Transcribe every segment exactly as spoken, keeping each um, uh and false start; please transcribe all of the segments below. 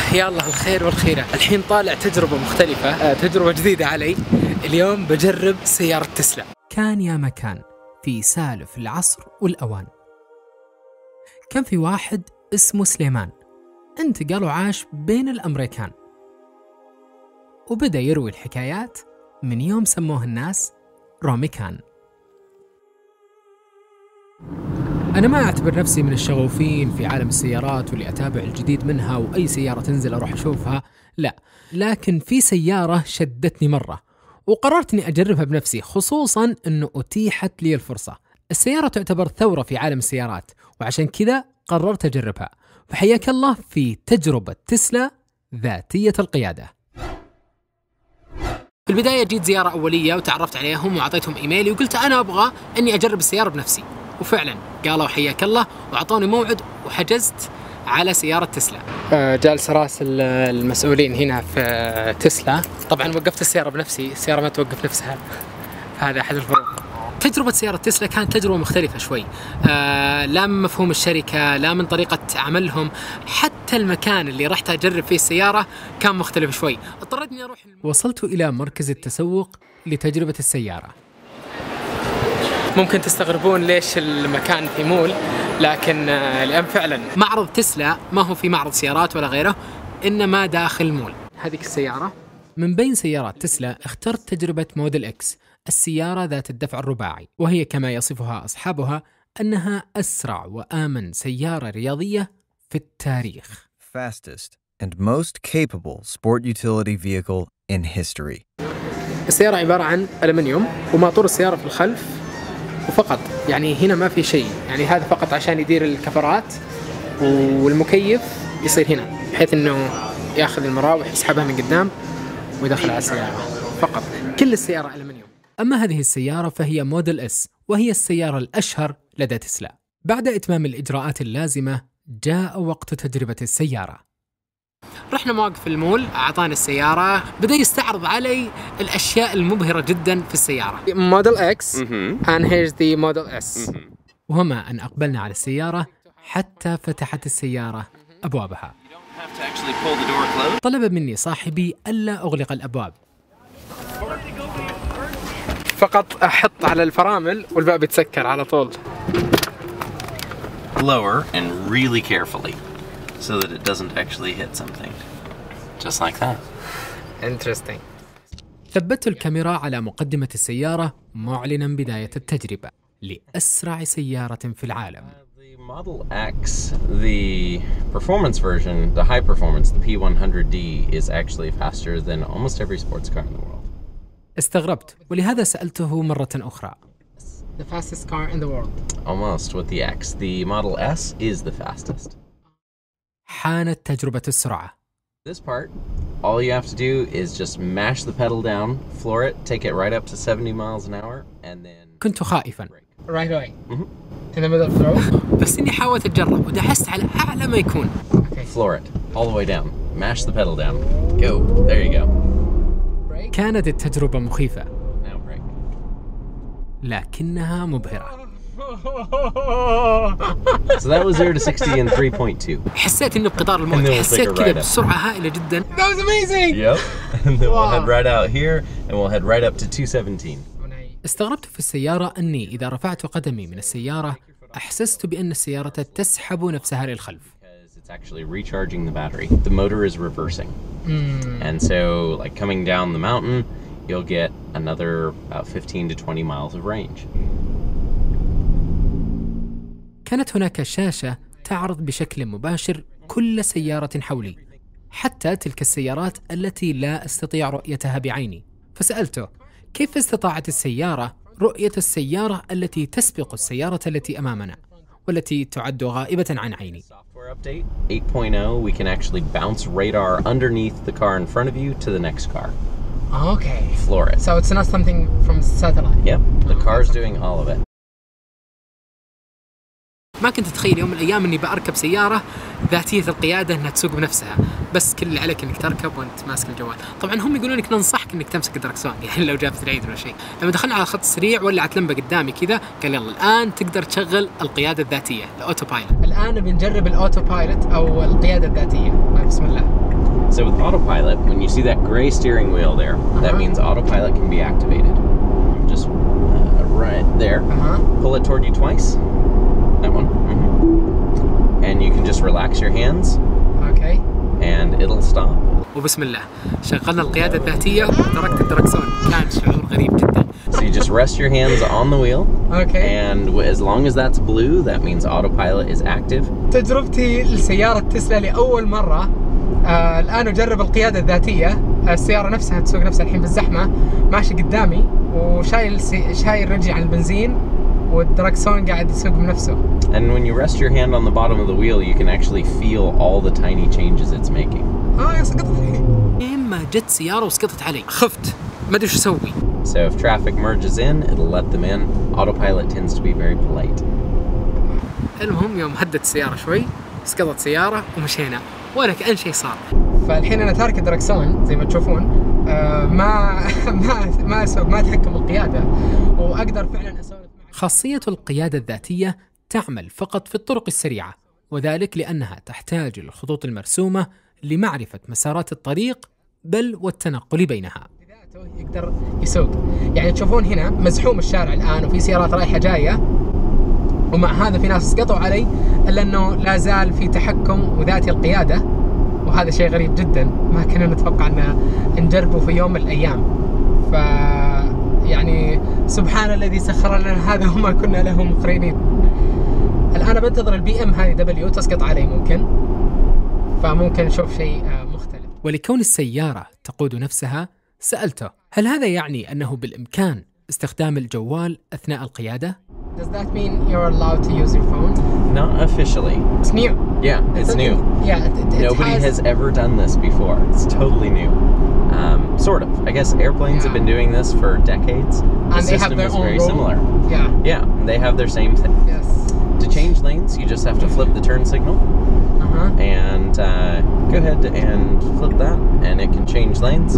يا الله الخير والخيرة. الحين طالع تجربة مختلفة، تجربة جديدة علي. اليوم بجرب سيارة تسلا. كان يا مكان في سالف العصر والأوان، كان في واحد اسمه سليمان انتقل وعاش بين الأمريكان، وبدأ يروي الحكايات من يوم سموه الناس روميكان. أنا ما أعتبر نفسي من الشغوفين في عالم السيارات واللي أتابع الجديد منها وأي سيارة تنزل أروح أشوفها، لا، لكن في سيارة شدتني مرة وقررت أني أجربها بنفسي، خصوصاً أنه أتيحت لي الفرصة. السيارة تعتبر ثورة في عالم السيارات، وعشان كذا قررت أجربها. فحياك الله في تجربة تسلا ذاتية القيادة. في البداية جيت زيارة أولية وتعرفت عليهم وعطيتهم إيميلي وقلت أنا أبغى أني أجرب السيارة بنفسي، وفعلا قالوا حياك الله وعطوني موعد وحجزت على سيارة تسلا. جالس راس المسؤولين هنا في تسلا. طبعا وقفت السيارة بنفسي، السيارة ما توقف نفسها، هذا أحد الفروق. تجربة سيارة تسلا كانت تجربة مختلفة شوي، آه لا من مفهوم الشركة، لا من طريقة عملهم، حتى المكان اللي رحت أجرب فيه السيارة كان مختلف شوي. اضطريت إني أروح. وصلت إلى مركز التسوق لتجربة السيارة. ممكن تستغربون ليش المكان في مول، لكن الآن فعلا معرض تسلا ما هو في معرض سيارات ولا غيره، إنما داخل مول. هذه السيارة من بين سيارات تسلا اخترت تجربة موديل إكس، السيارة ذات الدفع الرباعي، وهي كما يصفها أصحابها أنها أسرع وآمن سيارة رياضية في التاريخ. Fastest and most capable sport utility vehicle in history. السيارة عبارة عن ألمنيوم وماطور السيارة في الخلف وفقط، يعني هنا ما في شيء، يعني هذا فقط عشان يدير الكفرات، والمكيف يصير هنا بحيث انه ياخذ المراوح يسحبها من قدام ويدخل على السيارة فقط. كل السيارة ألمنيوم. أما هذه السيارة فهي موديل إس، وهي السيارة الأشهر لدى تسلا. بعد إتمام الإجراءات اللازمة جاء وقت تجربة السيارة. رحنا مواقف المول، أعطاني السيارة، بدأ يستعرض علي الأشياء المبهرة جدا في السيارة. موديل إكس and here's the Model S. وهما أن أقبلنا على السيارة حتى فتحت السيارة أبوابها. طلب مني صاحبي ألا أغلق الأبواب، فقط أحط على الفرامل والباب يتسكر على طول. Lower and really carefully so that it doesn't actually hit something. Just like that. Interesting. ثبت الكاميرا على مقدمة السيارة معلنا بداية التجربة لأسرع سيارة في العالم. The Model X, the performance version, the high performance, the P one hundred D is actually faster than almost every sports car in the world. استغربت ولهذا سألته مرة أخرى. The fastest car in the world. Almost with the X. The Model S is the fastest. حانت تجربة السرعة. This part, all you have to do is just mash the pedal down, floor it, take it right up to seventy miles an hour, and then. كنت خائفا. Right away. Mm-hmm. In the middle throw. بس إني حاولت أتجرب ودحست على أعلى ما يكون. Okay. Floor it all the way down. Mash the pedal down. Go. There you go. Brake. كانت التجربة مخيفة. Now brake. لكنها مبهرة. So that was zero to sixty in three point two. حسيت إنه بقطار الموت، حسيت كذا بسرعة هائلة جدا. That was amazing. Yep. And then we'll head right out here and we'll head right up to two seventeen. استغربت في السيارة أني إذا رفعت قدمي من السيارة أحسست بأن السيارة تسحب نفسها للخلف. It's actually recharging the battery. The motor is reversing. Mm. And so like coming down the mountain, you'll get another about fifteen to twenty miles of range. كانت هناك شاشة تعرض بشكل مباشر كل سيارة حولي، حتى تلك السيارات التي لا أستطيع رؤيتها بعيني. فسألته كيف استطاعت السيارة رؤية السيارة التي تسبق السيارة التي أمامنا والتي تعد غائبة عن عيني. Software update eight point oh, we can actually bounce radar underneath the car in front of you to the next car. Okay. Floor it. So it's not something from satellite. Yep, the car's doing all of it. ما كنت أتخيل يوم من الأيام أني بأركب سيارة ذاتية القيادة أنها تسوق بنفسها، بس كل اللي عليك أنك تركب وأنت ماسك الجوال. طبعا هم يقولون لك ننصحك أنك تمسك الدركسون، يعني لو جابت العيد ولا شيء. لما دخلنا على خط سريع ولعت لمبة قدامي كذا، قال يلا الآن تقدر تشغل القيادة الذاتية، الأوتو بايلوت. الآن بنجرب الأوتو بايلوت أو القيادة الذاتية. بسم الله. So with autopilot, when you see that gray steering wheel there, uh-huh. that means autopilot can be activated. Just uh, right there. Uh-huh. Pull it toward you twice. That one. Mm-hmm. And you can just relax your hands. Okay. And it'll stop. وبسم الله شغلنا القيادة الذاتية وتركت الدركسون. كان شعور غريب جدا. So you just rest your hands on the wheel. Okay. And as long as that's blue, that means autopilot is active. تجربتي لسيارة تسلا لأول مرة آه الآن أجرب القيادة الذاتية. السيارة نفسها تسوق نفسها الحين بالزحمة ماشي قدامي وشايل سي... شايل رجلي على البنزين والدركسون قاعد يسوق بنفسه. And when you rest your hand on the bottom of the wheel, you can actually feel all the tiny changes it's making. آه سقطت لي. إما جت سيارة وسقطت علي. خفت. ما أدري شو أسوي. So if traffic merges in, it'll let them in. Autopilot tends to be very polite. المهم يوم هدت السيارة شوي سقطت سيارة ومشينا ولا كأن شيء صار. فالحين أنا تارك الدركسون زي ما تشوفون آه ما ما ما أسوق ما أتحكم بالقيادة وأقدر فعلا أسولف. خاصية القيادة الذاتية تعمل فقط في الطرق السريعة وذلك لأنها تحتاج للخطوط المرسومة لمعرفة مسارات الطريق بل والتنقل بينها. يقدر يسوق يعني تشوفون هنا مزحوم الشارع الآن وفي سيارات رايحة جاية ومع هذا في ناس سقطوا علي إلا أنه لا زال في تحكم وذاتي القيادة وهذا شيء غريب جدا ما كنا نتوقع أن نجربه في يوم من الأيام. ف يعني سبحان الذي سخر لنا هذا وما كنا له مقرنين. الآن بنتظر البي ام هذه دبليو تسقط علي ممكن فممكن نشوف شيء مختلف. ولكون السيارة تقود نفسها سألته هل هذا يعني أنه بالإمكان استخدام الجوال أثناء القيادة؟ Does that mean you're allowed to use your phone? Not officially. It's new. Yeah, it's, it's new. Yeah, it, it, Nobody it has... has ever done this before. It's totally new. Um, sort of. I guess airplanes yeah. have been doing this for decades. And the they system have their is own very role. similar. Yeah. Yeah, they have their same thing. Yes. To change lanes, you just have to flip the turn signal. Uh-huh. And uh, go ahead and flip that, and it can change lanes.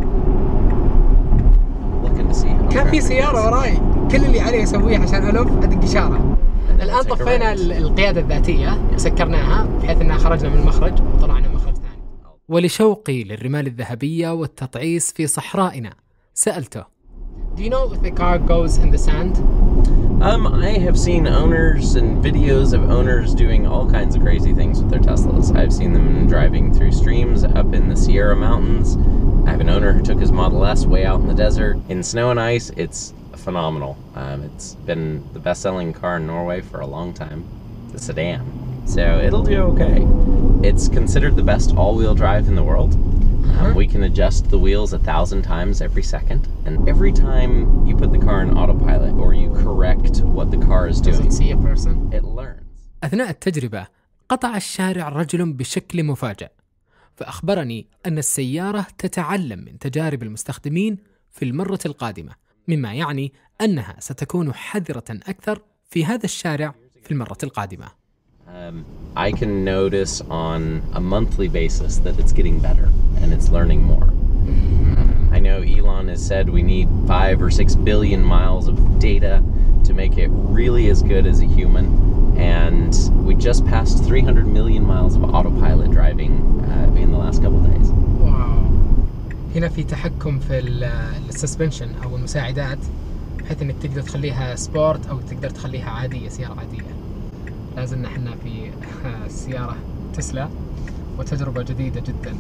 Looking to see how كان في سيارة وراي كل اللي عليه أسويه عشان ألف أدق إشارة. الآن طفينا القيادة الذاتية سكرناها بحيث أننا خرجنا من المخرج وطلعنا مخرج ثاني. ولشوقي للرمال الذهبية والتطعيس في صحرائنا سألته Do you know if the car goes in the sand? Um, I have seen owners and videos of owners doing all kinds of crazy things with their Teslas. I've seen them driving through streams up in the Sierra Mountains. I have an owner who took his Model S way out in the desert. In snow and ice, it's phenomenal. Um, it's been the best-selling car in Norway for a long time, the sedan. So it'll do okay. It's considered the best all-wheel drive in the world. Um, we can adjust the wheels a thousand times every second, and every time you put the car in autopilot or you correct what the car is doing, Does it see a person? it learns. أثناء التجربة قطع الشارع رجل بشكل مفاجئ فأخبرني أن السيارة تتعلم من تجارب المستخدمين في المرة القادمة مما يعني أنها ستكون حذرة أكثر في هذا الشارع في المرة القادمة. Um, I can notice on a monthly basis that it's getting better and it's learning more. Um, I know Elon has said we need five or six billion miles of data to make it really as good as a human, and we just passed three hundred million miles of autopilot driving uh, in the last couple of days. واو. هنا في تحكم في السسبنشن أو المساعدات بحيث إنك تقدر تخليها سبورت أو تقدر تخليها عادية سيارة عادية. لازلنا احنا في سيارة تسلا وتجربة جديدة جدا.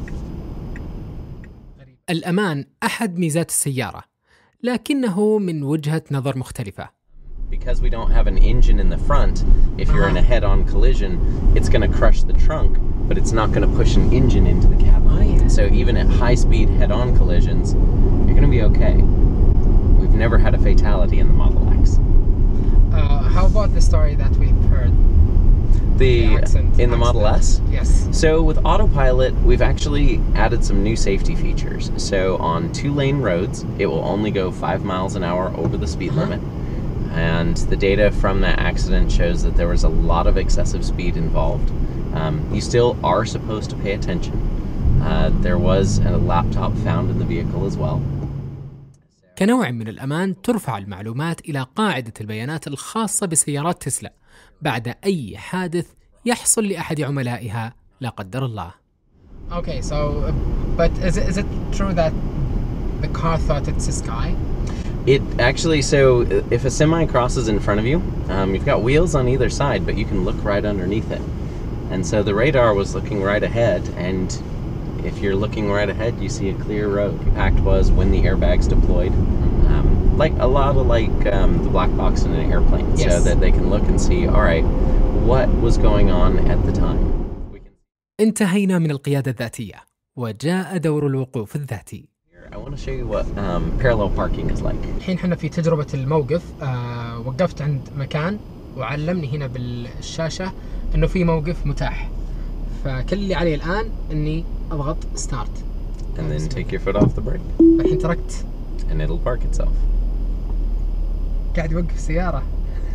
الأمان أحد ميزات السيارة لكنه من وجهة نظر مختلفة. Because we don't have an engine in the front, if you're in a head-on collision, it's going to crush the trunk, but it's not going to push an engine into the cabin. Oh, yeah. So even at high-speed head-on collisions, you're going to be okay. We've never had a fatality in the Model X. Uh, how about the story that we've heard? The, the accent, in the Model S? Yes. So with autopilot, we've actually added some new safety features. So on two-lane roads, it will only go five miles an hour over the speed uh-huh. limit. And the data from that accident shows that there was a lot of excessive speed involved. Um, you still are supposed to pay attention. Uh, there was a laptop found in the vehicle as well. كنوع من الأمان ترفع المعلومات إلى قاعدة البيانات الخاصة بسيارات تسلا بعد أي حادث يحصل لأحد عملائها لا قدر الله. Okay, so but is it is it true that the car thought it's a sky? It actually, so if a semi crosses in front of you, um, you've got wheels on either side, but you can look right underneath it. And so the radar was looking right ahead, and if you're looking right ahead, you see a clear road. The impact was when the airbags deployed, um, like a lot of like um, the black box in an airplane, yes. so that they can look and see, all right, what was going on at the time. We can... انتهينا من القيادة الذاتية وجاء دور الوقوف الذاتي. I want to show you what um, parallel parking is like. الحين احنا في تجربة الموقف. آه وقفت عند مكان وعلمني هنا بالشاشة انه في موقف متاح، فكل اللي علي الان اني اضغط ستارت. And then take your foot off the brake. الحين تركت. And it'll park itself. قاعد يوقف السيارة.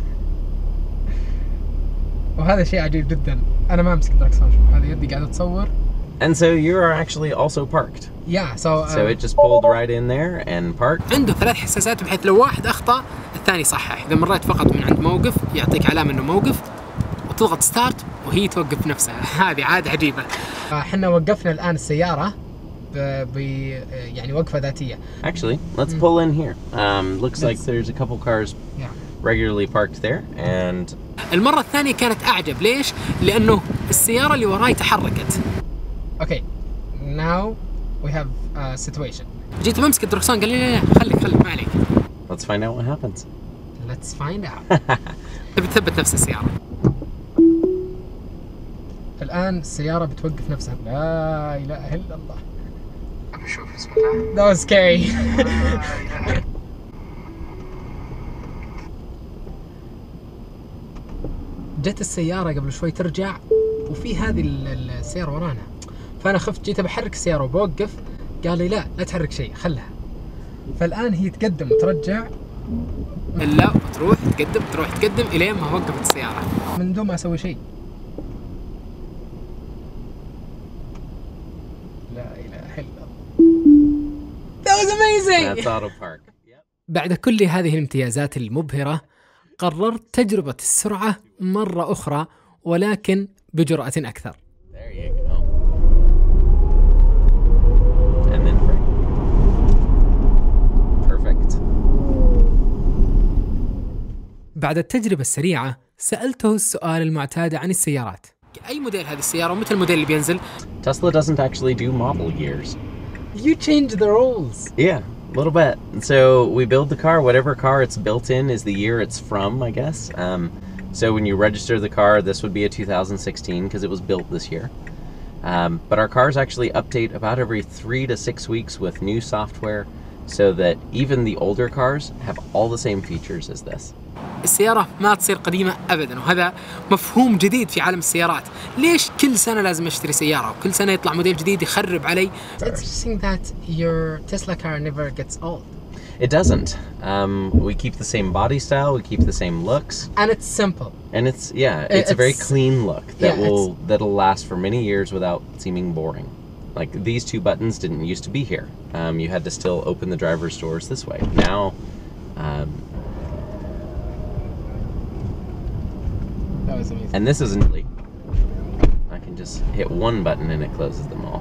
وهذا شيء عجيب جدا. انا ما امسك الدركسون، شوف هذه يدي قاعدة تصور. And so you are actually also parked. Yeah, so uh, so it just pulled right in there and parked. عنده ثلاث حساسات بحيث لو واحد أخطأ الثاني صحح. إذا مريت فقط من عند موقف يعطيك علامة إنه موقف وتضغط ستارت وهي توقف نفسها. هذه عادة عجيبة. احنا وقفنا الآن السيارة ب يعني وقفة ذاتية. Actually, let's mm. pull in here. Um, looks like there's a couple cars yeah. regularly parked there, and. المرة الثانية كانت أعجب. ليش؟ لأنه السيارة اللي وراي تحركت. Okay, now we have a situation. جيت بمسك الدركسون قال لي لا لا خليك خليك ما عليك. Let's find out what happens. Let's find out. تبي تثبت نفس السيارة. الآن السيارة بتوقف نفسها. لا إله إلا الله. أبي أشوف بسم الله. That was scary. جت السيارة قبل شوي ترجع وفي هذه السيارة ورانا، فأنا خفت جيت بحرك السيارة وبوقف، قال لي لا لا تحرك شيء خلها. فالآن هي تقدم وترجع إلا وتروح تقدم تروح تقدم إلين ما وقفت السيارة من دون ما أسوي شيء. لا إله إلا الله. That was amazing. That's auto park. Yep. بعد كل هذه الامتيازات المبهرة قررت تجربة السرعة مرة أخرى ولكن بجرأة أكثر. There you go. And then brake. Perfect. بعد التجربة السريعة سألته السؤال المعتاد عن السيارات. أي موديل هذه السيارة ومتى الموديل اللي بينزل؟ Tesla doesn't actually do model years. You change the rules. Yeah, a little bit. So we build the car, whatever car it's built in is the year it's from, I guess. Um, so when you register the car, this would be a two thousand sixteen because it was built this year. Um, but our cars actually update about every three to six weeks with new software so that even the older cars have all the same features as this. السيارة ما تصير قديمة أبداً، وهذا مفهوم جديد في عالم السيارات. ليش كل سنة لازم أشتري سيارة وكل سنة يطلع موديل جديد يخرب علي؟ It's interesting that your Tesla car never gets old. It doesn't. Um, we keep the same body style, we keep the same looks. And it's simple. And it's, yeah, it's, it's a very clean look that yeah, will, that'll last for many years without seeming boring. Like these two buttons didn't used to be here. Um, you had to still open the driver's doors this way. Now, um, that was amazing. And this isn't really, I can just hit one button and it closes them all.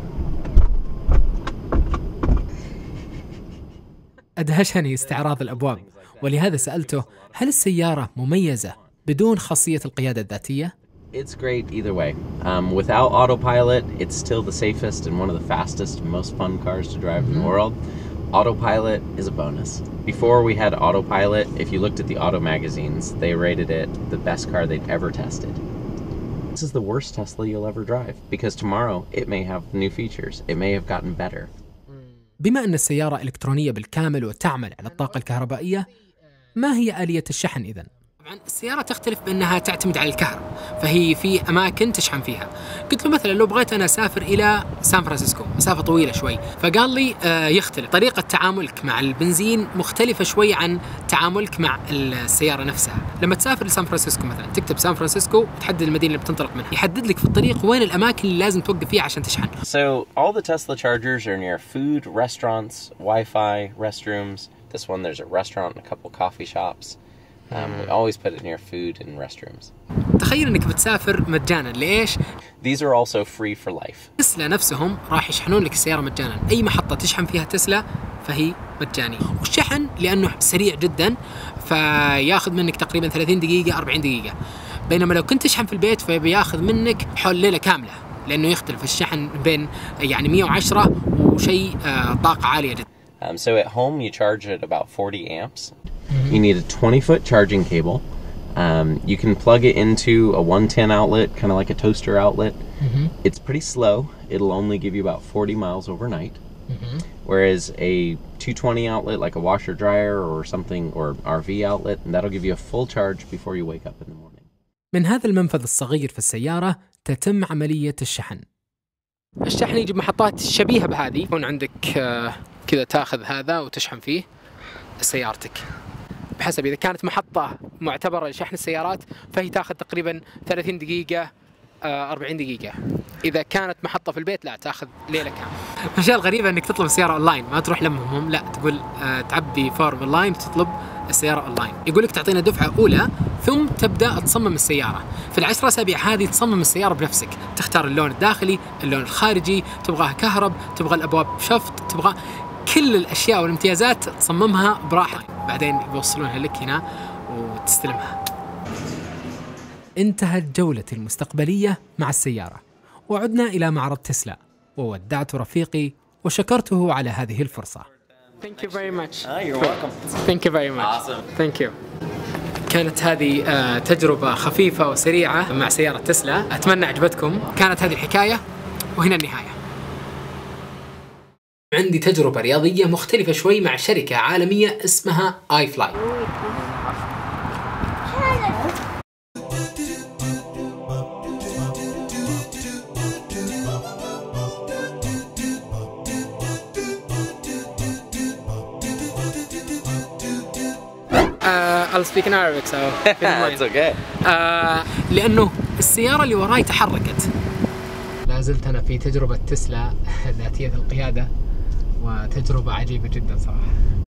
أدهشني استعراض الأبواب، ولهذا سألته هل السيارة مميزة بدون خاصية القيادة الذاتية؟ It's great either way. Um, without autopilot, it's still the safest and one of the fastest and most fun cars to drive mm-hmm. in the world. Autopilot is a bonus. Before we had autopilot, if you looked at the auto magazines, they rated it the best car they'd ever tested. This is the worst Tesla you'll ever drive because tomorrow it may have new features. It may have gotten better. بما أن السيارة إلكترونية بالكامل وتعمل على الطاقة الكهربائية، ما هي آلية الشحن إذن؟ طبعاً السيارة تختلف بأنها تعتمد على الكهرباء، فهي في أماكن تشحن فيها. قلت له مثلاً لو بغيت أنا أسافر إلى سان فرانسيسكو مسافة طويلة شوي، فقال لي آه يختلف. طريقة تعاملك مع البنزين مختلفة شوي عن تعاملك مع السيارة نفسها. لما تسافر لسان فرانسيسكو مثلاً تكتب سان فرانسيسكو وتحدد المدينة اللي بتنطلق منها، يحدد لك في الطريق وين الأماكن اللي لازم توقف فيها عشان تشحن. So all the Tesla chargers are near food, restaurants, Wi-Fi, restrooms. This one there's a restaurant and a couple coffee shops. Um, we always put it near food and restrooms. تخيل انك بتسافر مجانا ليش؟ These are also free for life. تسلا نفسهم راح يشحنون لك السيارة مجانا، أي محطة تشحن فيها تسلا فهي مجانية، والشحن لأنه سريع جدا فياخذ منك تقريبا ثلاثين دقيقة أربعين دقيقة، بينما لو كنت تشحن في البيت فبياخذ منك حول ليلة كاملة، لأنه يختلف الشحن بين يعني مية وعشرة وشيء طاقة عالية جدا. Um, so at home you charge at about forty amps. Mm-hmm. You need a twenty foot charging cable. Um, you can plug it into a one ten outlet, kind of like a toaster outlet. Mm-hmm. It's pretty slow. It'll only give you about forty miles overnight. Mm-hmm. Whereas a two twenty outlet, like a washer dryer or something, or R V outlet, that'll give you a full charge before you wake up in the morning. من هذا المنفذ الصغير في السيارة تتم عملية الشحن. الشحن يجي بمحطات شبيهة بهذه، يكون عندك كذا تاخذ هذا وتشحن فيه سيارتك. بحسب إذا كانت محطة معتبرة لشحن السيارات فهي تاخذ تقريبا ثلاثين دقيقة أربعين دقيقة. إذا كانت محطة في البيت لا تاخذ ليلة كاملة. الأشياء الغريبة إنك تطلب السيارة أونلاين، ما تروح لمهم، لا تقول آه تعبي فورم أونلاين وتطلب السيارة أونلاين. يقول لك تعطينا دفعة أولى ثم تبدأ تصمم السيارة. في العشر أسابيع هذه تصمم السيارة بنفسك، تختار اللون الداخلي، اللون الخارجي، تبغاها كهرب، تبغى الأبواب شفط، تبغى كل الأشياء والامتيازات تصممها براحتك، بعدين يوصلونها لك هنا وتستلمها. انتهت جولتي المستقبلية مع السيارة، وعدنا إلى معرض تسلا، وودعت رفيقي وشكرته على هذه الفرصة. Thank you very much. Oh, you're welcome. Thank you very much. Awesome. Thank you. كانت هذه تجربة خفيفة وسريعة مع سيارة تسلا، أتمنى عجبتكم. كانت هذه الحكاية وهنا النهاية. عندي تجربة رياضية مختلفة شوي مع شركة عالمية اسمها آي فلاي. I'll speak in Arabic so It's okay. آه لأنه السيارة اللي وراي تحركت. لا زلت أنا في تجربة تسلا ذاتية القيادة، وتجربة عجيبة جدا صراحة.